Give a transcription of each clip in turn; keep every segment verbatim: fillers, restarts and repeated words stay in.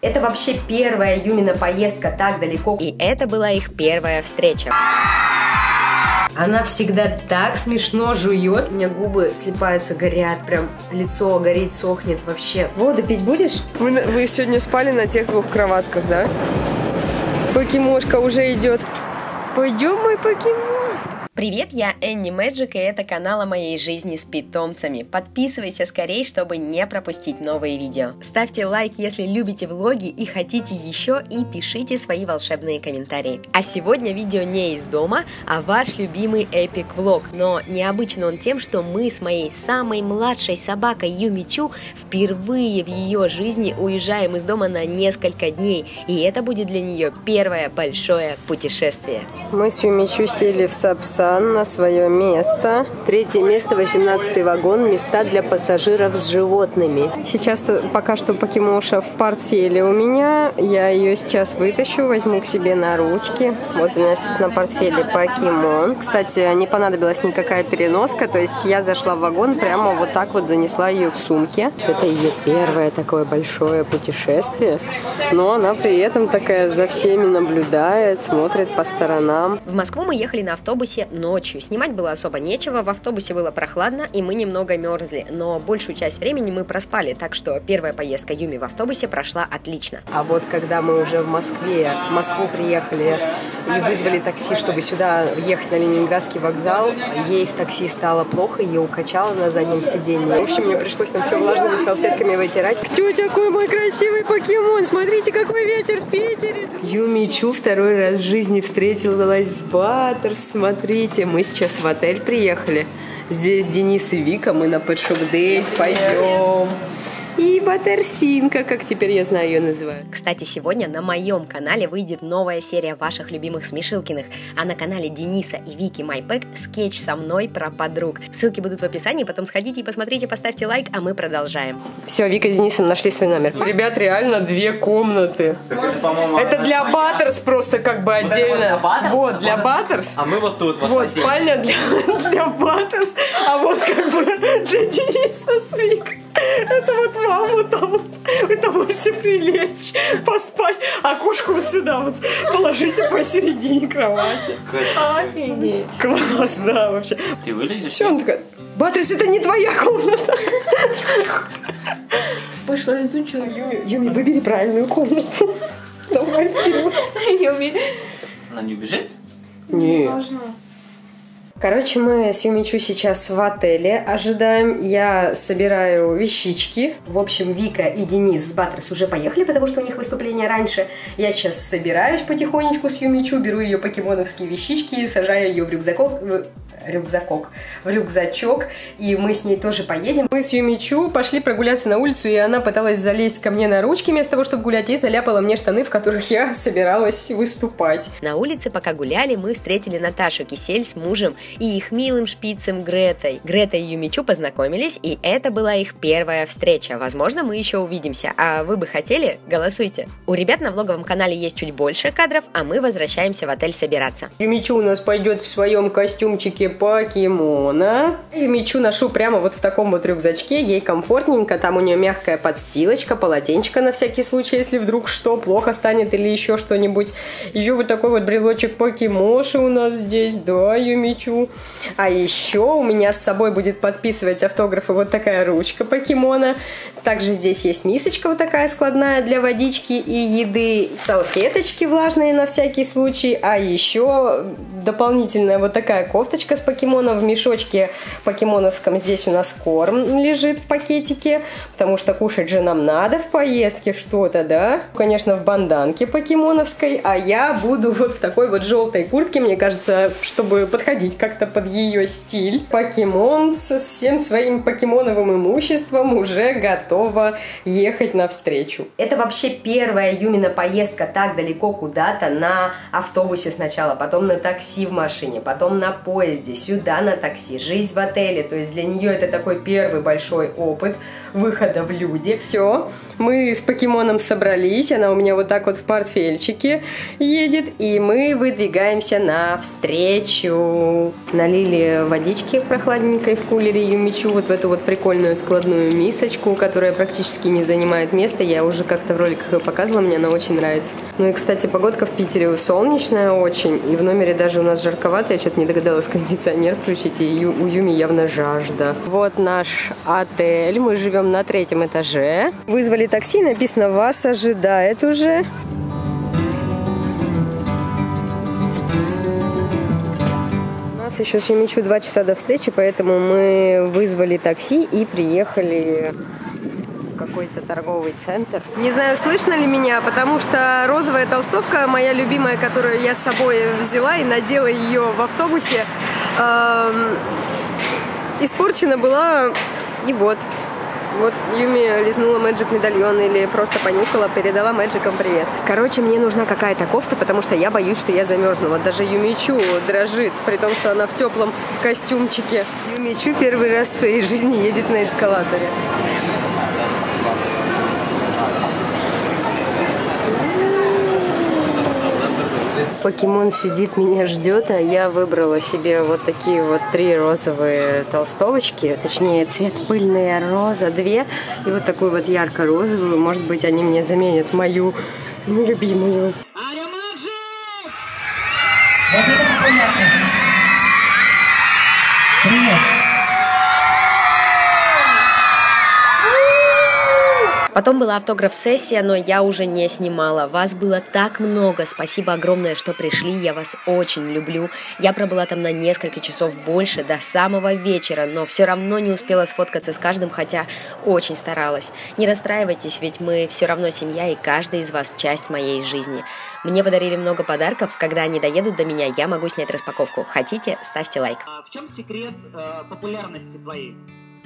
Это вообще первая Юмина поездка так далеко. И это была их первая встреча. Она всегда так смешно жует. У меня губы слипаются, горят, прям лицо горит, сохнет вообще. Воду пить будешь? Вы, вы сегодня спали на тех двух кроватках, да? Покемошка уже идет. Пойдем, мой покемон. Привет, я Энни Мэджик, и это канал о моей жизни с питомцами. Подписывайся скорей, чтобы не пропустить новые видео. Ставьте лайк, если любите влоги и хотите еще, и пишите свои волшебные комментарии. А сегодня видео не из дома, а ваш любимый эпик влог. Но необычен он тем, что мы с моей самой младшей собакой Юмичу впервые в ее жизни уезжаем из дома на несколько дней. И это будет для нее первое большое путешествие. Мы с Юмичу сели в Сапсан на свое место. Третье место, восемнадцатый вагон, места для пассажиров с животными. Сейчас пока что покемоша в портфеле у меня. Я ее сейчас вытащу, возьму к себе на ручки. Вот у меня тут на портфеле покемон. Кстати, не понадобилась никакая переноска, то есть я зашла в вагон, прямо вот так вот занесла ее в сумке. Это ее первое такое большое путешествие, но она при этом такая за всеми наблюдает, смотрит по сторонам. В Москву мы ехали на автобусе ночью. Снимать было особо нечего, в автобусе было прохладно, и мы немного мерзли, но большую часть времени мы проспали, так что первая поездка Юми в автобусе прошла отлично. А вот когда мы уже в Москве, в Москву приехали и вызвали такси, чтобы сюда ехать на Ленинградский вокзал, ей в такси стало плохо, ее укачало на заднем сиденье. В общем, мне пришлось там все влажными салфетками вытирать. Тетя, какой мой красивый покемон! Смотрите, какой ветер в Питере! Юмичу второй раз в жизни встретилась с Баттерс. Смотрите, мы сейчас в отель приехали. Здесь Денис и Вика, мы на Pet Shop Days пойдем. И Баттерсинка, как теперь я знаю ее называют. Кстати, сегодня на моем канале выйдет новая серия ваших любимых Смешилкиных, а на канале Дениса и Вики Майпэк скетч со мной про подруг. Ссылки будут в описании, потом сходите и посмотрите, поставьте лайк, а мы продолжаем. Все, Вика с Денисом нашли свой номер. Ребят, реально две комнаты. Это, это для Баттерс просто как бы отдельно. Вот, для Баттерс. А мы вот тут. Вот, вот спальня для, для Баттерс, а вот как бы для Дениса с Викой. Это вот вам вот там вот, вы там можете прилечь, поспать, а кошку вот сюда вот положите посередине кровати. Офигеть. Класс, да, вообще. Ты вылезешь? Все, он такой, Баттерс, это не твоя комната. Пошла изучила. Юми, Юми, выбери правильную комнату. Давай вперед. Юми. Она не убежит? Не. Короче, мы с Юмичу сейчас в отеле ожидаем. Я собираю вещички. В общем, Вика и Денис с Баттерс уже поехали, потому что у них выступление раньше. Я сейчас собираюсь потихонечку с Юмичу, беру ее покемоновские вещички, сажаю ее в рюкзакок. рюкзакок, в рюкзачок, и мы с ней тоже поедем. Мы с Юмичу пошли прогуляться на улицу, и она пыталась залезть ко мне на ручки вместо того, чтобы гулять, и заляпала мне штаны, в которых я собиралась выступать. На улице, пока гуляли, мы встретили Наташу Кисель с мужем и их милым шпицем Гретой. Грета и Юмичу познакомились, и это была их первая встреча. Возможно, мы еще увидимся. А вы бы хотели? Голосуйте. У ребят на влоговом канале есть чуть больше кадров, а мы возвращаемся в отель собираться. Юмичу у нас пойдет в своем костюмчике покемона. Юмичу ношу прямо вот в таком вот рюкзачке, ей комфортненько, там у нее мягкая подстилочка, полотенчика на всякий случай, если вдруг что, плохо станет или еще что-нибудь. Еще вот такой вот брелочек покемоши у нас здесь, да, Юмичу. А еще у меня с собой будет подписывать автографы вот такая ручка покемона. Также здесь есть мисочка вот такая складная для водички и еды, салфеточки влажные на всякий случай, а еще дополнительная вот такая кофточка с покемоном в мешочке покемоновском. Здесь у нас корм лежит в пакетике, потому что кушать же нам надо в поездке что-то, да? Конечно, в банданке покемоновской, а я буду вот в такой вот желтой куртке, мне кажется, чтобы подходить как-то под ее стиль. Покемон со всем своим покемоновым имуществом уже готова ехать навстречу. Это вообще первая Юмина поездка так далеко куда-то на автобусе сначала, потом на такси. такси в машине, потом на поезде, сюда на такси, жизнь в отеле. То есть для нее это такой первый большой опыт выхода в люди. Все, мы с покемоном собрались, она у меня вот так вот в портфельчике едет, и мы выдвигаемся навстречу. Налили водички прохладненькой в кулере Юмичу, вот в эту вот прикольную складную мисочку, которая практически не занимает места. Я уже как-то в роликах ее показывала, мне она очень нравится. Ну и, кстати, погодка в Питере солнечная очень, и в номере даже у нас жарковато, я что-то не догадалась кондиционер включить, и ю, у Юми явно жажда. Вот наш отель, мы живем на третьем этаже. Вызвали такси, написано «Вас ожидает уже». У нас еще с Юмичу два часа до встречи, поэтому мы вызвали такси и приехали в какой-то торговый центр. Не знаю, слышно ли меня, потому что розовая толстовка, моя любимая, которую я с собой взяла и надела ее в автобусе, эм, испорчена была, и вот. Вот Юми лизнула Magic медальон или просто понюхала, передала Magic'ам привет. Короче, мне нужна какая-то кофта, потому что я боюсь, что я замерзну. Вот даже Юмичу дрожит, при том, что она в теплом костюмчике. Юмичу первый раз в своей жизни едет на эскалаторе. Покемон сидит, меня ждет, а я выбрала себе вот такие вот три розовые толстовочки, точнее цвет пыльная роза, две, и вот такую вот ярко-розовую. Может быть, они мне заменят мою любимую. Вот это такая яркость. Привет. Потом была автограф-сессия, но я уже не снимала. Вас было так много. Спасибо огромное, что пришли. Я вас очень люблю. Я пробыла там на несколько часов больше, до самого вечера, но все равно не успела сфоткаться с каждым, хотя очень старалась. Не расстраивайтесь, ведь мы все равно семья, и каждый из вас часть моей жизни. Мне подарили много подарков. Когда они доедут до меня, я могу снять распаковку. Хотите? Ставьте лайк. А в чем секрет э, популярности твоей?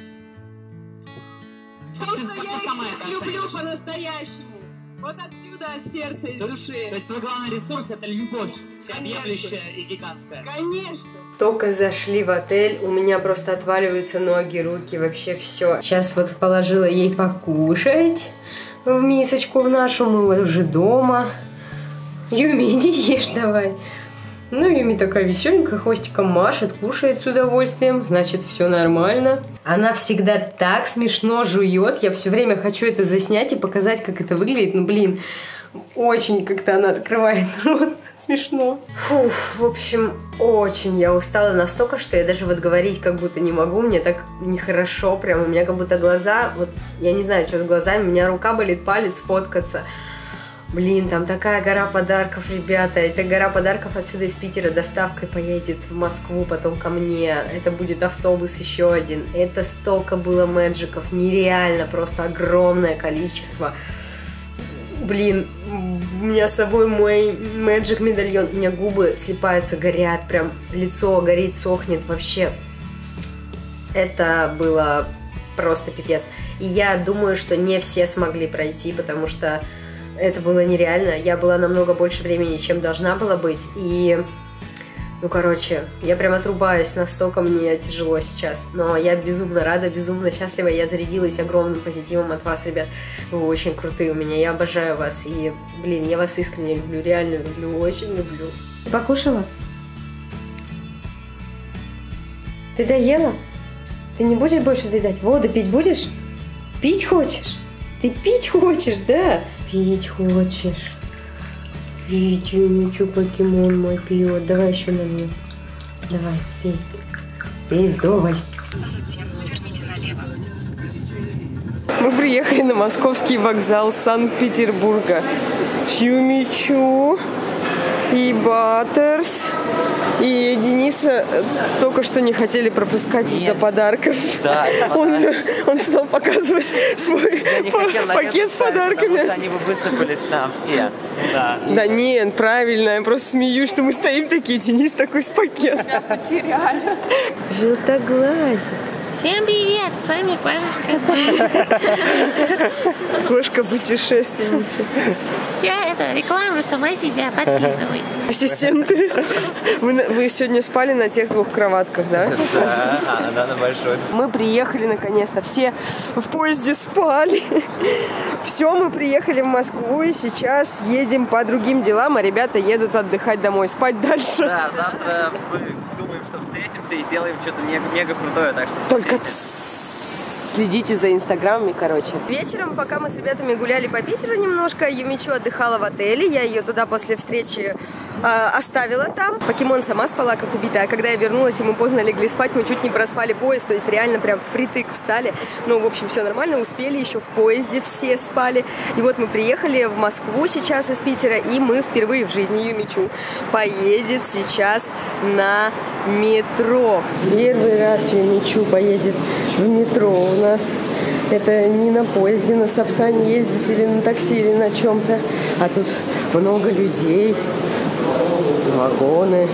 Потому что я их люблю по-настоящему. Вот отсюда, от сердца, из то, души. То есть твой главный ресурс — это любовь, всеобъемлющая и гигантская. Конечно. Только зашли в отель, у меня просто отваливаются ноги, руки, вообще все. Сейчас вот положила ей покушать в мисочку в нашу, мы вот уже дома. Юми, иди ешь давай. Ну, Юми такая веселенькая, хвостиком машет, кушает с удовольствием, значит, все нормально. Она всегда так смешно жует, я все время хочу это заснять и показать, как это выглядит. Ну, блин, очень как-то она открывает рот, смешно. Фух, в общем, очень я устала настолько, что я даже вот говорить как будто не могу, мне так нехорошо, прям у меня как будто глаза, вот я не знаю, что с глазами, у меня рука болит, палец фоткаться. Блин, там такая гора подарков, ребята. Эта гора подарков отсюда из Питера доставкой поедет в Москву, потом ко мне. Это будет автобус еще один. Это столько было мэджиков. Нереально, просто огромное количество. Блин, у меня с собой мой Magic медальон. У меня губы слипаются, горят, прям лицо горит, сохнет. Вообще, это было просто пипец. И я думаю, что не все смогли пройти, потому что это было нереально. Я была намного больше времени, чем должна была быть. И, ну, короче, я прям отрубаюсь, настолько мне тяжело сейчас. Но я безумно рада, безумно счастлива. Я зарядилась огромным позитивом от вас, ребят. Вы очень крутые у меня. Я обожаю вас. И, блин, я вас искренне люблю, реально люблю, очень люблю. Ты покушала? Ты доела? Ты не будешь больше доедать? Воду пить будешь? Пить хочешь? Ты пить хочешь, да? Пить хочешь. Пить, ничего, покемон мой пьет. Давай еще на мне. Давай, пей. Пей вдоволь. А затем поверните налево. Мы приехали на московский вокзал Санкт-Петербурга. С Юмичу и Баттерс. И Дениса только что не хотели пропускать из-за подарков. Да, он, он стал показывать свой Я не хотел пакет с подарками. Потому что они бы высыпались там все. Да. Да нет, правильно, я просто смеюсь, что мы стоим такие, Денис такой с пакетом. Потеряли. Желтоглазик. Всем привет, с вами Кошечка. Кошка-путешественница. Я это рекламирую сама себя, подписывайтесь. Ассистенты. Вы, вы сегодня спали на тех двух кроватках, да? Да, а, да, на большой. Мы приехали наконец-то, все в поезде спали. Все, мы приехали в Москву и сейчас едем по другим делам, а ребята едут отдыхать домой, спать дальше. Да, завтра мы думаем, что встретимся и сделаем что-то мега, мега крутое, так что Только смотрите. следите за инстаграмами, короче. Вечером, пока мы с ребятами гуляли по Питеру немножко, Юмичу отдыхала в отеле. Я ее туда после встречи э, оставила там. Покемон сама спала, как убитая. А когда я вернулась, и мы поздно легли спать, мы чуть не проспали поезд. То есть реально прям впритык встали. Ну, в общем, все нормально. Успели, еще в поезде все спали. И вот мы приехали в Москву сейчас из Питера. И мы впервые в жизни Юмичу поедет сейчас на метро. Первый раз Юмичу поедет в метро у нас. Это не на поезде, на Сапсане ездить или на такси, или на чем-то. А тут много людей, вагоны.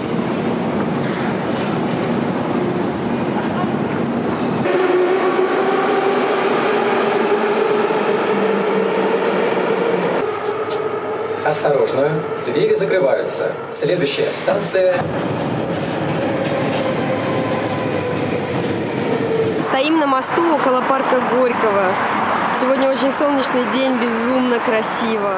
Осторожно, двери закрываются. Следующая станция... Стоим на мосту около парка Горького. Сегодня очень солнечный день, безумно красиво.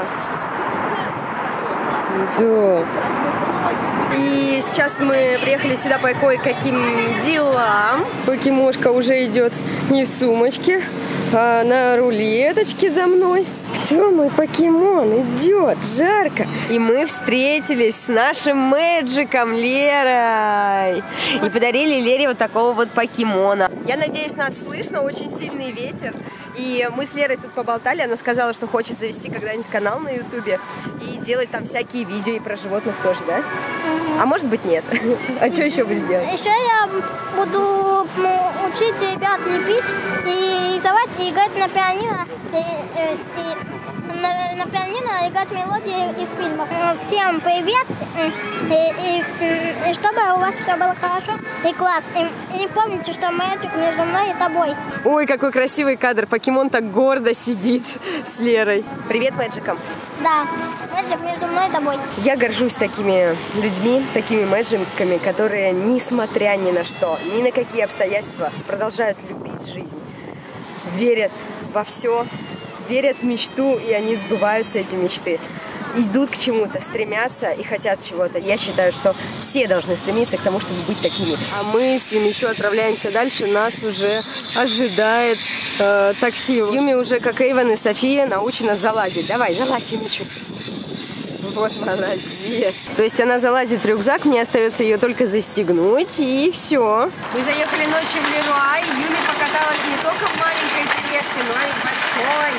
Да. И сейчас мы приехали сюда по кое-каким делам. Покемошка уже идет не в сумочке, а на рулеточке за мной. Кто мой покемон? Идет, жарко. И мы встретились с нашим Мэджиком Лерой. И подарили Лере вот такого вот покемона. Я надеюсь, нас слышно, очень сильный ветер. И мы с Лерой тут поболтали, она сказала, что хочет завести когда-нибудь канал на ютубе и делать там всякие видео и про животных тоже, да? Mm-hmm. А может быть нет. А что еще будешь делать? Еще я буду учить ребят лепить и рисовать, и играть на пианино, и, и, и на, на пианино играть мелодии из фильмов. Всем привет, и, и, и чтобы у вас все было хорошо и класс. И, и помните, что Мэджик между мной и тобой. Ой, какой красивый кадр. Покемон так гордо сидит с Лерой. Привет, Мэджикам. Да, Мэджик между мной и тобой. Я горжусь такими людьми, такими мэджиками, которые, несмотря ни на что, ни на какие обстоятельства, продолжают любить жизнь. Верят во все, верят в мечту, и они сбываются, эти мечты. Идут к чему-то, стремятся и хотят чего-то. Я считаю, что все должны стремиться к тому, чтобы быть такими. А мы с Юмичу отправляемся дальше. Нас уже ожидает э, такси. Юми уже, как Эйвен и София, научена залазить. Давай, залазь, Юмичу. Вот молодец. То есть она залазит в рюкзак, мне остается ее только застегнуть, и все. Мы заехали ночью в Леруа, и Юми покаталась не только в маленькой тележке, но и в большой.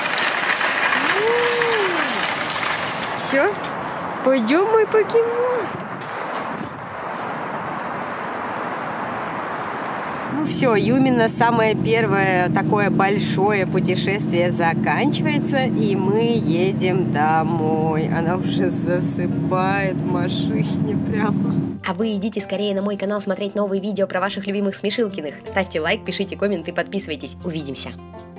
Все, пойдем, мой покемон. Ну все, Юмина самое первое такое большое путешествие заканчивается, и мы едем домой. Она уже засыпает в машине прямо. А вы идите скорее на мой канал смотреть новые видео про ваших любимых Смешилкиных. Ставьте лайк, пишите комменты, подписывайтесь. Увидимся.